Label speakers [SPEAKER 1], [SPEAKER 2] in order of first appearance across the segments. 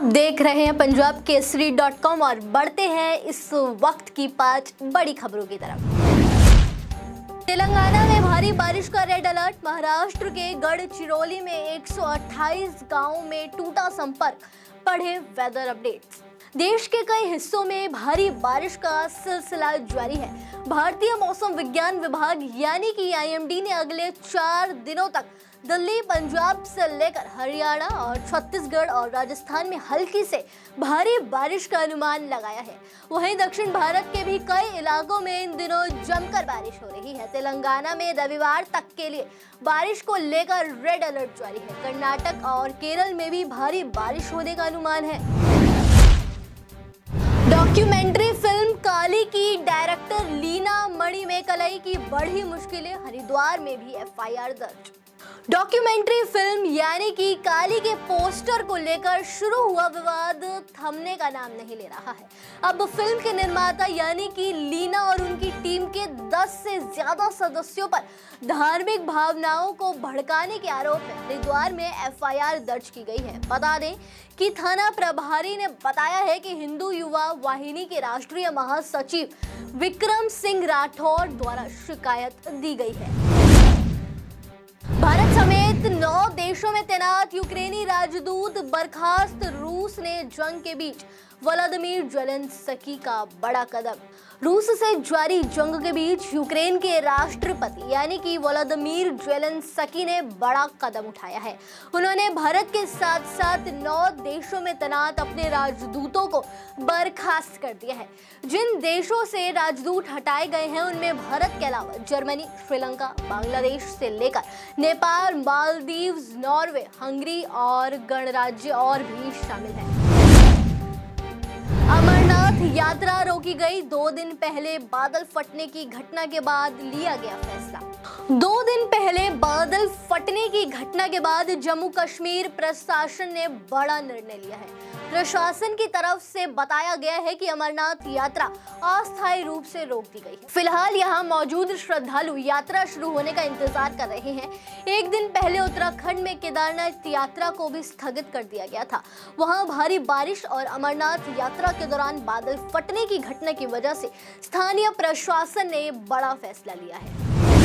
[SPEAKER 1] देख रहे हैं punjabkesari.com और बढ़ते हैं इस वक्त की 5 बड़ी खबरों की तरफ। तेलंगाना में भारी बारिश का रेड अलर्ट। महाराष्ट्र के गढ़चिरौली में 128 गांवों में टूटा संपर्क। पढ़े वेदर अपडेट्स। देश के कई हिस्सों में भारी बारिश का सिलसिला जारी है। भारतीय मौसम विज्ञान विभाग यानी कि IMD ने अगले 4 दिनों तक दिल्ली, पंजाब से लेकर हरियाणा और छत्तीसगढ़ और राजस्थान में हल्की से भारी बारिश का अनुमान लगाया है। वहीं दक्षिण भारत के भी कई इलाकों में इन दिनों जमकर बारिश हो रही है। तेलंगाना में रविवार तक के लिए बारिश को लेकर रेड अलर्ट जारी है। कर्नाटक और केरल में भी भारी बारिश होने का अनुमान है। डॉक्यूमेंट्री फिल्म काली की डायरेक्टर लीना मणिमेकलाई की बढ़ी मुश्किलें। हरिद्वार में भी FIR दर्ज। डॉक्यूमेंट्री फिल्म यानी कि काली के पोस्टर को लेकर शुरू हुआ विवाद थमने का नाम नहीं ले रहा है। अब फिल्म के निर्माता यानी कि लीना और उनकी टीम के 10 से ज्यादा सदस्यों पर धार्मिक भावनाओं को भड़काने के आरोप में हरिद्वार में FIR दर्ज की गई है। बता दें कि थाना प्रभारी ने बताया है कि हिंदू युवा वाहिनी के राष्ट्रीय महासचिव विक्रम सिंह राठौर द्वारा शिकायत दी गई है। भारत समेत 9 देशों में तैनात यूक्रेनी राजदूत बर्खास्त। रूस ने जंग के बीच व्लादिमीर ज़ेलेंस्की का बड़ा कदम। रूस से जारी जंग के बीच यूक्रेन के राष्ट्रपति यानी कि व्लादिमीर ज़ेलेंस्की ने बड़ा कदम उठाया है। उन्होंने भारत के साथ साथ 9 देशों में तैनात अपने राजदूतों को बर्खास्त कर दिया है। जिन देशों से राजदूत हटाए गए हैं उनमें भारत के अलावा जर्मनी, श्रीलंका, बांग्लादेश से लेकर नेपाल, मालदीव्स, नॉर्वे, हंगरी और गणराज्य और भी शामिल हैं। अमरनाथ यात्रा रोकी गई। 2 दिन पहले बादल फटने की घटना के बाद लिया गया फैसला। 2 दिन पहले बादल फटने की घटना के बाद जम्मू कश्मीर प्रशासन ने बड़ा निर्णय लिया है। प्रशासन की तरफ से बताया गया है कि अमरनाथ यात्रा अस्थायी रूप से रोक दी गई है। फिलहाल यहां मौजूद श्रद्धालु यात्रा शुरू होने का इंतजार कर रहे हैं। एक दिन पहले उत्तराखंड में केदारनाथ यात्रा को भी स्थगित कर दिया गया था। वहां भारी बारिश और अमरनाथ यात्रा के दौरान बादल फटने की घटना की वजह से स्थानीय प्रशासन ने बड़ा फैसला लिया है।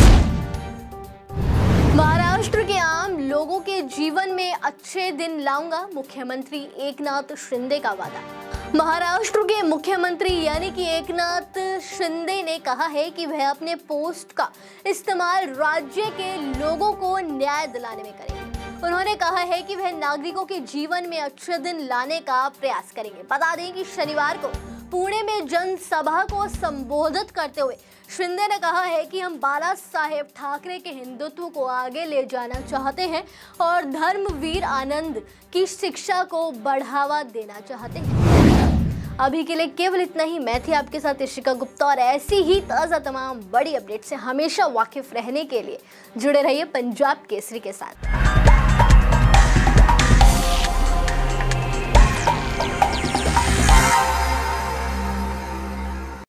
[SPEAKER 1] महाराष्ट्र के आम लोगों के जीवन में अच्छे दिन लाऊंगा, मुख्यमंत्री एकनाथ शिंदे का वादा। महाराष्ट्र के मुख्यमंत्री यानी कि एकनाथ शिंदे ने कहा है कि वह अपने पोस्ट का इस्तेमाल राज्य के लोगों को न्याय दिलाने में करेंगे। उन्होंने कहा है कि वह नागरिकों के जीवन में अच्छे दिन लाने का प्रयास करेंगे। बता दें कि शनिवार को पुणे में जनसभा को संबोधित करते हुए शिंदे ने कहा है कि हम बाला साहेब ठाकरे के हिंदुत्व को आगे ले जाना चाहते हैं और धर्मवीर आनंद की शिक्षा को बढ़ावा देना चाहते हैं। अभी के लिए केवल इतना ही। मैं थी आपके साथ इशिका गुप्ता और ऐसी ही ताज़ा तमाम बड़ी अपडेट से हमेशा वाकिफ रहने के लिए जुड़े रहिए पंजाब केसरी के साथ।